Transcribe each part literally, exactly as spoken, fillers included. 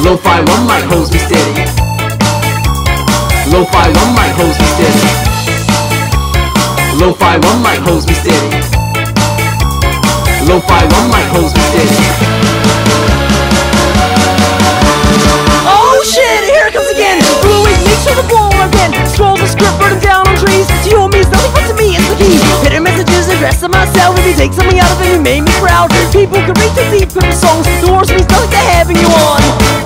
Lo-fi one mic holds me steady. Lo-fi one mic holds me steady. Lo-fi one mic holds me steady. Lo-fi one mic holds me steady. Oh shit, here it comes again. Blue wing makes sure the ball again. Scrolls of script burning down on trees. To you and me is nothing, but to me it's the key. Hidden messages addressed to myself. If you take something out of it, you made me proud. People can read too deep for the songs. The words means nothing to having you on.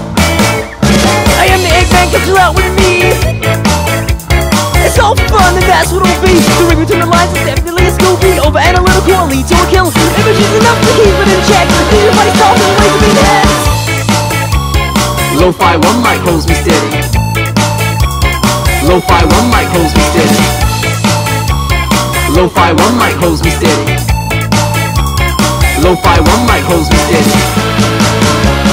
I am the Eggman, get you out with me. It's all fun and that's what it'll be. The ring between the lines is definitely a skill beat. Over analytical will lead to a kill. Images enough to keep it in check. Everybody's talking away to be heads. Lo-fi one mic holds me steady. Lo-fi one mic holds me steady. Lo-fi one mic holds me steady. Lo-fi one mic holds me steady.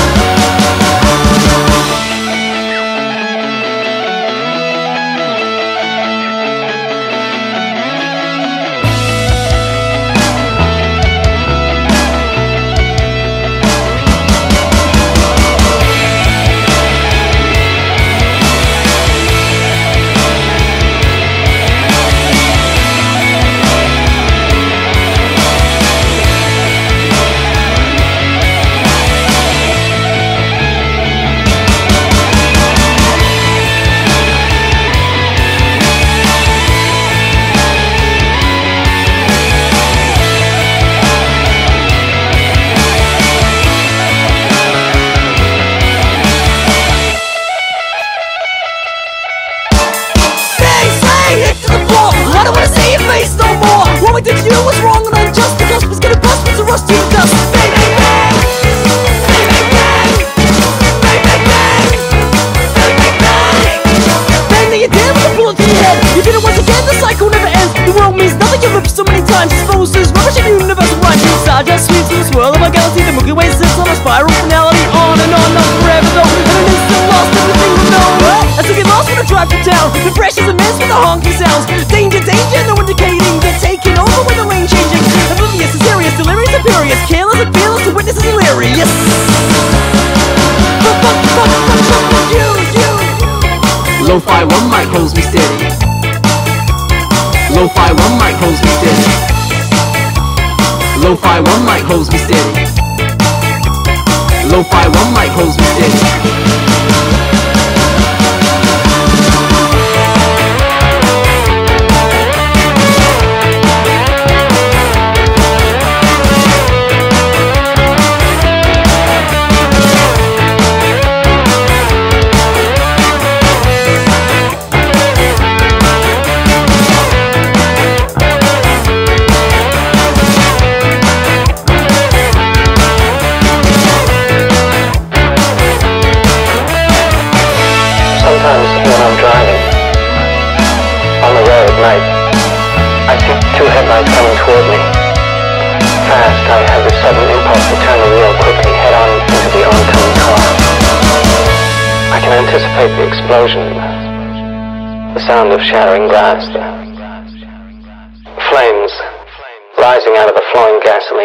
What we did to you was wrong and unjust. The cusp was gonna bust, was a rust to the dust. Bang, bang, bang! Bang, bang, bang! Bang, bang, bang! Bang, bang, bang! Bang that you did with a bullet to your head. You did it once again, the cycle never ends. The world means nothing, you've ripped so many times. Exposes rubbish and universal rhymes. Inside your sweeps in the swirl of my galaxy. The Milky Way sits on a spiral finality. On and on, not forever though. And an instant lost everything we know. As we get lost when I drive to town. The fresh is a mess with the honky sounds. Danger, danger, no indicating. Get taken over with the lane changing. Oblivious and serious, delirious and furious. Careless and fearless, the witness is hilarious. Fuck, fuck, fuck, fuck, fuck, fuck you, you. Lo-fi one mic holds me steady. Lo-fi one mic holds me steady. Lo-fi one mic holds me steady. Lo-fi one mic holds me steady. Sometimes when I'm driving on the road at night, I see two headlights coming toward me. Fast, I have this sudden impulse to turn the wheel quickly, head on into the oncoming car. I can anticipate the explosion, the sound of shattering glass, the flames rising out of the flowing gasoline.